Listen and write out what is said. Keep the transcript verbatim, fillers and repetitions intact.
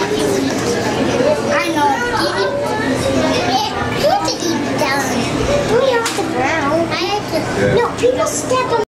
I know. You have to eat down. We off the ground. I have to. No, people step on.